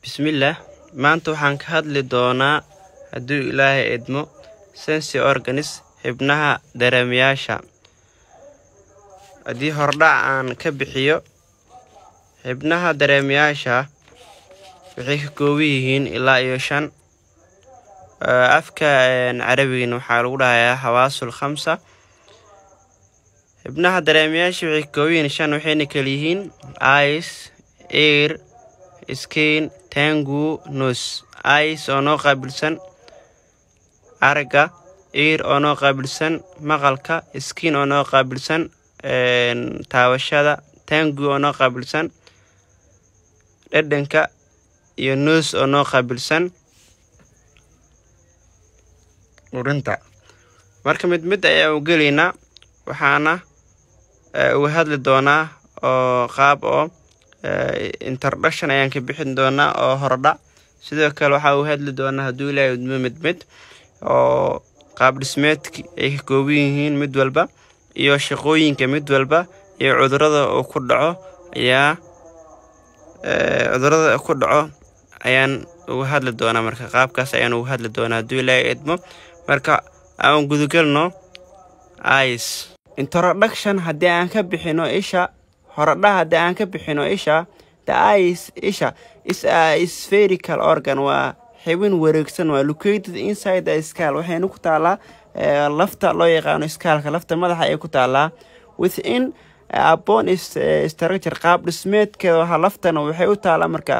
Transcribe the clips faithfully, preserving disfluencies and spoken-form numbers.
Bismillah, maanta waxaan ka hadli doonaa hadduu Ilaahay idmo sensory organs xubnaha dareemayaasha. Haddii hordhac aan ka bixiyo, xubnaha dareemayaasha waxay ka kooban yihiin ilaa iyo shan. Afka Carabiga waxaa lagu dhahayaa hawaasul khamsa. xubnaha dareemayaasha waxay ka kooban yihiin shan, waxayna kala yihiin eyes, ear, skin, tongue, nose. Eyes oo noo qaabilsan aragga, ear oo noo qaabilsan maqalka, skin oo noo qaabilsan taabashada, tongue oo noo qaabilsan dhadhanka, iyo nose oo noo qaabilsan urinta. Marka mid mid ayaan u gelaynaa, waxaana uga hadli doonaa oo qaab oo introduction ayaan ka bixin doonaa oo hordhac. Sidoo kale waxaa uga hadli doonaa hadduu Ilaahay idmo mid mid oo qaab dhismeedka ay ka kooban yihiin mid walba, iyo shaqooyinka mid walba, iyo cudurrada uu ku dhaco ayaa cudurrada ku dhaco ayaan uga hadli doonaa. Marka qaabkaas ayaan uga hadli doonaa hadduu Ilaahay idmo. Marka aan gudagalno eyes introduction. Haddii aan ka bixino isha hordhac, haddii aan ka bixino isha, the eyes isha is a spherical organ. Waa xubin wareegsan, waa located inside the skull. Waxayna ku taalaa lafta loo yaqaano skullka, lafta madaxa ay ku taalaa. Within a bone structure, qaab dhismeedkeeda waxa laftana waxay u taalaa marka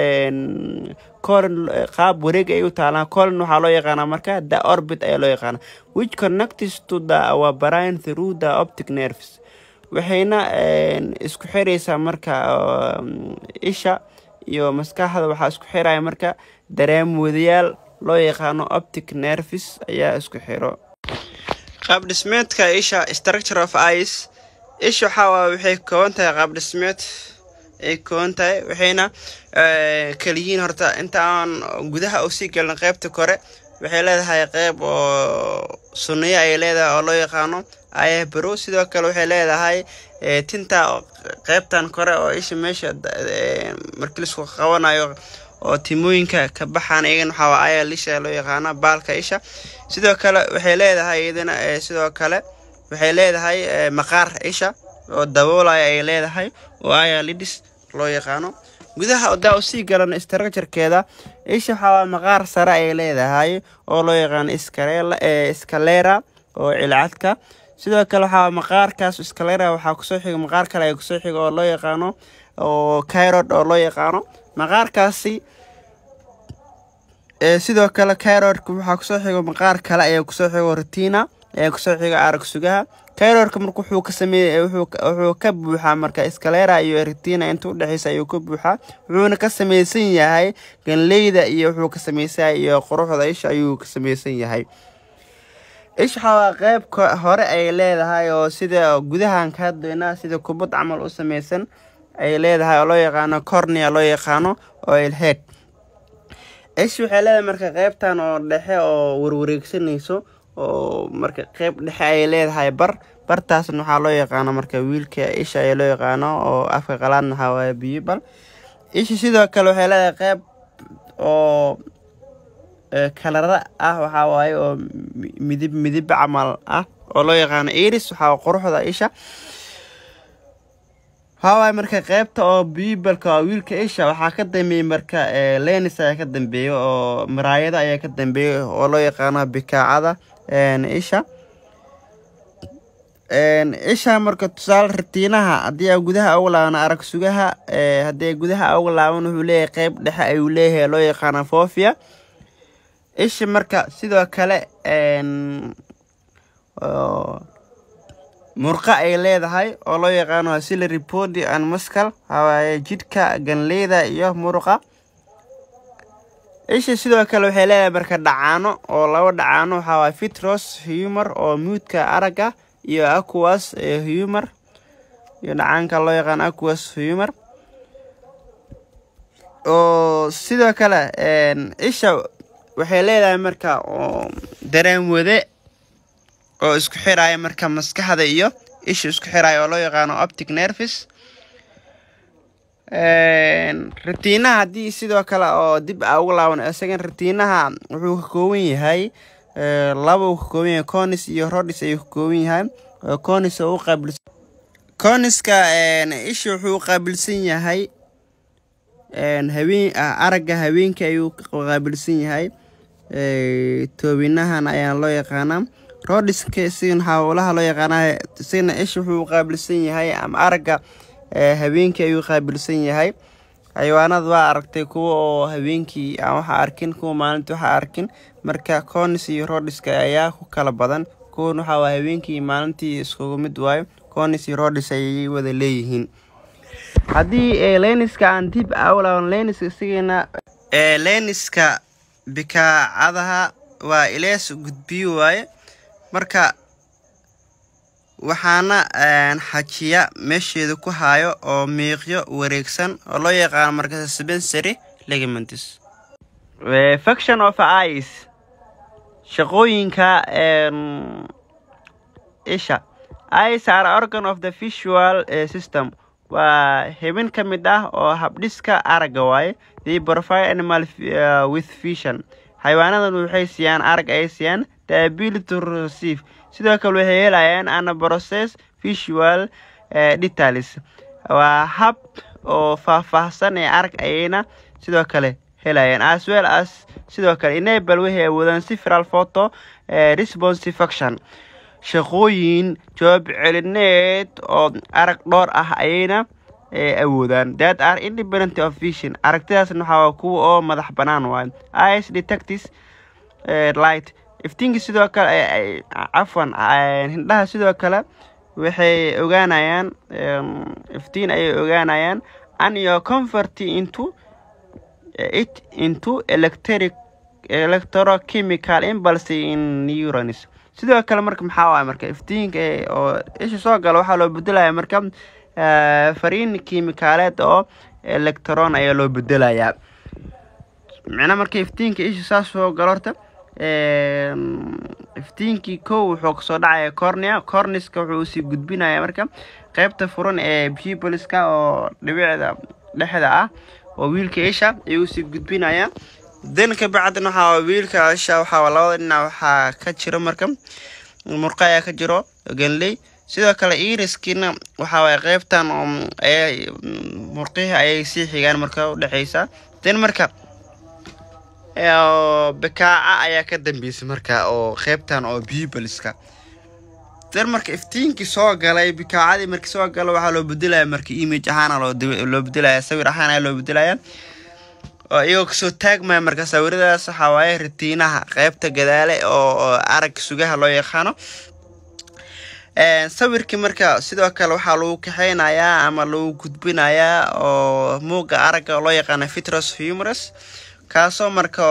colon, qaab wareeg ay u taalaa. Colon waxaa loo yaqaanaa marka the orbit ayaa loo yaqaanaa, which connects to the our brain through the optic nerves. Waxayna isku xiraysaa marka isha iyo maskaxda, waxaa isku xiraya marka dareemoodayaal loo yaqaano optic nerves ayaa isku xiro. Qaab dhismeedka isha, structure of eyes. Isha waxaa waxay ka kooban tahay qaab dhismeed ay ka kooban tahay, waxayna kala yihiin horta inta aan gudaha u sii galin qaybta kore. Waxay leedahay qayb oo sunniyo ay leedahay oo loo yaqaano eye brow. Sidoo kale waxay leedahay tinta qaybtan kore oo isha meesha markii la isku qabanayo oo timooyinka ka baxaan, iyagana waxaa waa eyelash loo yaqaano baalka isha. Sidoo kale waxay leedahay iyadana sidoo kale waxay leedahay maqaar isha oo daboolaya ay leedahay oo eyelids loo yaqaano. gudaha odaa u sii galan structure-keeda, isha waxaa maqaar sare ay leedahay oo loo yaqaan sclera oo cilcadka. Sidoo kale waxaa maqaarkaas sclera waxaa ku soo xiga maqaar kale ay ku soo xiga oo loo yaqaano oo carotid oo loo yaqaano maqaarkaasi. ee sidoo kale carotidka waxaa ku soo xiga maqaar kale ay ku soo xiga retina ee ku soo xiga arag sugaha. Carotidka markuu wuxuu ka sameeyay wuxuu wuxuu ka buuxaa marka sclera iyo retina inta u dhaxaysa ayuu ka buuxaa, wuxuuna ka sameeysan yahay ganleyda iyo wuxuu ka sameeyay iyo quruxda isha ayuu ka sameeysan yahay. isha waa qayb hore ay leedahay oo sida gudahan ka hadlayna sida kubad camal u sameeysan ay leedahay oo loo yaqaano cornea loo yaqaano oo head. isha waxay leedahay marka qaybtan oo dhexe oo warwareegsanayso oo marka qayb dhexe ay leedahay bar bartaasna waxaa loo yaqaano marka wiilka isha ay loo yaqaano oo afka qalaadna waxaa waaye pupil. isha sidoo kale waxay leedahay qayb oo kalarada ah, waxaa waaye oo midib midib camal ah oo loo yaqaano iris. waxaa quruxda isha waxaa waaye marka qaybta oo pupilka wiilka isha waxaa ka dambeeyay marka lens ayaa ka dambeeyo oo miraayada ayaa ka dambeeyo oo loo yaqaano bikaacada isha. isha marka tusaale retinaha haddii aan gudaha ugu laabano arag sugaha, haddii gudaha ugu laaban wuxuu leeyahay qayb dhexe ayuu leeyahay loo yaqaano fovea. isha marka sidoo kale murqa ay leedahay oo loo yaqaano ciliary body and muscle, waxaa jidhka, ganleyda iyo muruqa. isha sidoo kale waxay leedahay marka dhacaano oo laba dhacaano, waxaa waa vitreous humor oo muudka aragga iyo aqueous humor iyo dhacaanka loo yaqaan aqueous humor. oo sidoo kale isha waxay leedahay marka oo dareemwade oo isku xiraya marka maskaxda iyo isha isku xiraya oo loo yaqaano optic nerves. een retiinaha hadii sidoo kale oo dib ugu laaban isagan retiinaha wuxuu ka kooban yahay ee laba ka kooban yahay conis iyo rhodes ayuu ka kooban yahay conis oo qaabilsan coniska een isha wuxuu qaabilsan yahay een habeen aragga habeenka ayuu qaabilsan yahay ee toobinahan ayaa loo yaqaanaa rhodeska siin hawlaha loo yaqaanaa sina isha wuxuu qaabilsan yahay ama aragga ee habeenka ayuu qaabilsan yahay xayawaanada waa aragtay kuwa oo habeenkii aan waxa arkin kuwa maalintii waxa arkin marka conis iyo rhodeska ayaa ku kala badan kuwa waxa waa habeenkii maalintii isku mid waayo conis iyo rhodes ay wada leeyihiin hadii ee lenska aan dib awlaan lenska sigina ee lenska bikaacadaha waa ilees gudbiyo waaye marka waxaana aan xajiya meesheedu ku haayo oo miiqyo wareegsan oo loo yaqaan marka sensory ligaments function of eyes shaqooyinka een isha eyes are organ of the visual uh, system waa xubin ka mid ah oo habdhiska aragga waaye they provide animal uh, with vision xayawaanadan waxay siiyaan arag ay siiyaan the ability to receive sidoo kale waxay helayaan ana process visual uh, details waa hab oo faahfaahsan ee arag ayna sidoo kale helayaan as well as sidoo kale enable waxay awoodaan cerebral photo uh, responsive function shaqooyin jawaab celineed oo arag dhowr ah ayna awoodaan that are independent of vision aragtidaas waxa kuwa oo madax banaan waa eyes detects uh, light iftiinka sidoo kale afwan hindhaha sidoo kale waxay ogaanayaan iftiin ay ogaanayaan and you convert into uh, it into electric electrochemical impulse in neurons sidoo kale marka maxaa waa marka iftiinka oo isha soo galo waxa loo bedelayaa marka fariin kiimikaaleed oo electron ayaa loo bedelayaa macna marka iftiinka isha saas soo galo horta ee iftiinkii koo wuxuu ka soo dhacay cornea corniska wuxuu si gudbinayaa marka qaybta furan ee pupilska oo dhibicda dhexda ah oo wiilka isha ayuu si gudbinayaa dan ka bacdina waxa wiilka isha waxa labada dhinac waxa ka jiro marka murqaya ka jiro ganley sidoo kale iriskina waxa way qaybtan ay murqihi ay si xigaan marka u dhaxaysa dan marka ee bikaaca ayaa ka dambeysay marka oo qaybtan oo pupilska dan marka iftiinki soo galay bikaacadii marka soo galo waxa loo bedelayaa marka image ahaan loo bedelayaa sawir ahaan loo bedelayaa oo iyo soo taagmay marka sawiradaas waxa way retiinaha qaybta gadaale oo arag sugaha loo yaqaano ee sawirkii marka sidoo kale waxa lagu kaxeynayaa ama lagu gudbinayaa oo muuqa aragga loo yaqaan vitreous humerus kaasoo marka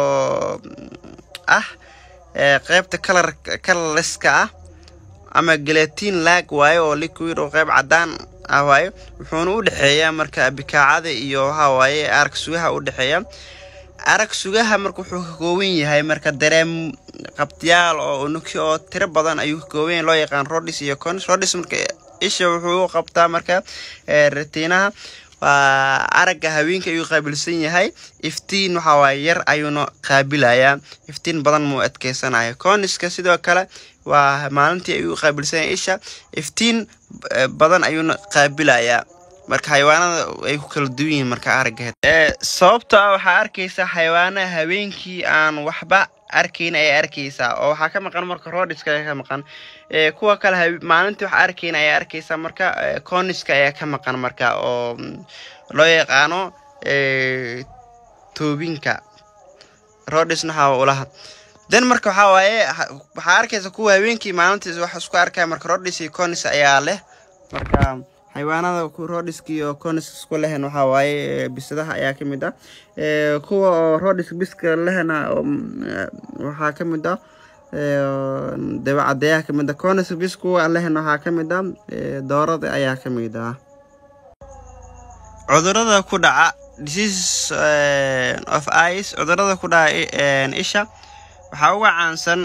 ah ee qaybta color colorless-ka ah ama gelatin lag waayo oo liquid oo qayb cadaan ah waayo wuxuuna u dhaxeeyaa marka bikaacada iyo waxa waaye arag sugaha u dhaxeeya arag sugaha marka wuxuu ka kooban yahay marka dareem qabtiyaal oo unugyo oo tiro badan ayuu ka kooban loo yaqaan rhodes iyo conis rhodes marka isha wuxuu qabtaa marka retiinaha waa aragga habeenka ayuu qaabilsan yahay iftiin waxa waaye yar ayuuna qaabilayaa iftiin badan muu adkeysanaya coniska sidoo kale waa maalintii ayuu qaabilsan yahay isha iftiin badan ayuuna qaabilayaa marka xayawaanada ay ku kala duwan yihiin marka aragga ee sababta waxa arkaysa xayawaanaha habeenkii aan waxba arkayn ay arkaysa oo waxa ka maqan marka rhodeska ka maqan ee kuwa kale maalintii waxa arkayn ay arkaysa marka coniska ayaa ka maqan marka oo loo yaqaano ee toobinka rhodesna waxa uu lahaa dan marka waxa waaye waxa arkaysa kuwa habeenkii maalintii waxa isku arkay marka rhodes iyo conis ayaa leh marka xayawaanada ku rhodeska iyo conis isku lehna waxa waaye bisadaha ayaa ka mid ah ee kuwa rhodeska biska lehna waxa ka mid ah ee dabeecadaha ka mid ah conis bisku lehna waxa ka mid ah doorada ayaa ka mid ah cudurada ku dhaca disease of eyes cudurada ku dhaca isha waxa ugu caansan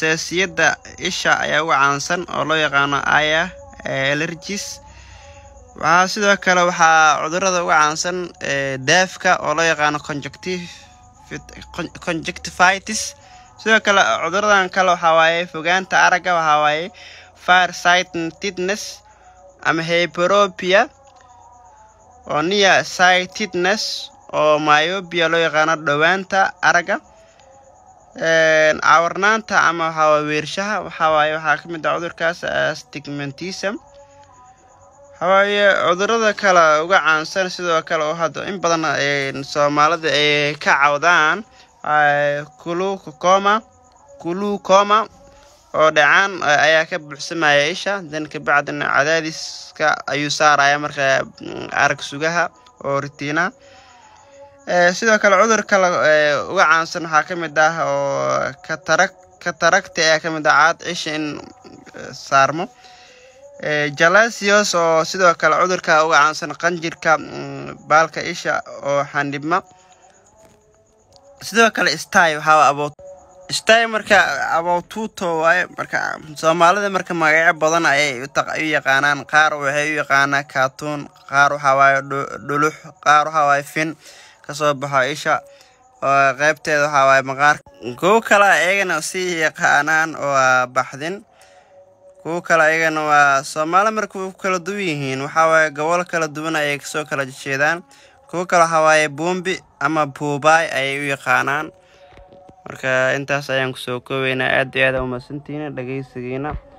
xasaasiyadda isha ayaa ugu caansan oo loo yaqaan eye allergies waxaa sidoo kale waxaa cudurrada uga caansan daafka oo loo yaqaano conjunctive conjunctivitis. sidoo kale cudurradan kale waxaa waaye fogaanta aragga, waxaa waaye farsightedness ama hyperopia, oo nearsightedness oo myopia loo yaqaano dhawaanta aragga. cawarnaanta ama waxaa waaye weershaha, waxaa waaye waxaa ka mid ah cudurkaas astigmatism. hawaaye cudurrada kale uga caansan sidoo kale oo hadda in badan Soomaalida ay ka cawdaan glaucoma glaucoma oo dhacaan ayaa ka buuxsamaya isha, dan ka bacdina cadaadiska ayuu saaraya marka arag sugaha oo retina. sidoo kale cudur kale uga caansan waxaa ka mid ah oo cataract cataract ayaa ka mid ah caad isha in saarmo. jalasios oo sidoo kale cudurka uga caansan qanjirka baalka isha oo xandhibma. sidoo kale stay waxaa about stay marka about tuto waaye, marka Soomaalida marka magacyo badan ay u yaqaanaan. qaar waxay u yaqaanaa cartoon, qaar waxaa waaye dhulux, qaar waxaa waaye fin kasoo baxo isha oo qaybteeda waxaa waaye maqaar. kuwo kale ayagana si yaqaanaan oo baxdin. kuwo kale ayagana waa Soomaali marka ku kala duwan yihiin, waxaa waaye gobol kala duwan ay kasoo kala jeedaan. kuwo kale waxaa waaye bombi ama buubay ay u yaqaanaan. marka intaas ayaan kusoo koobaynaa. aad iyo aad u mahadsantihiin dhageysigiina.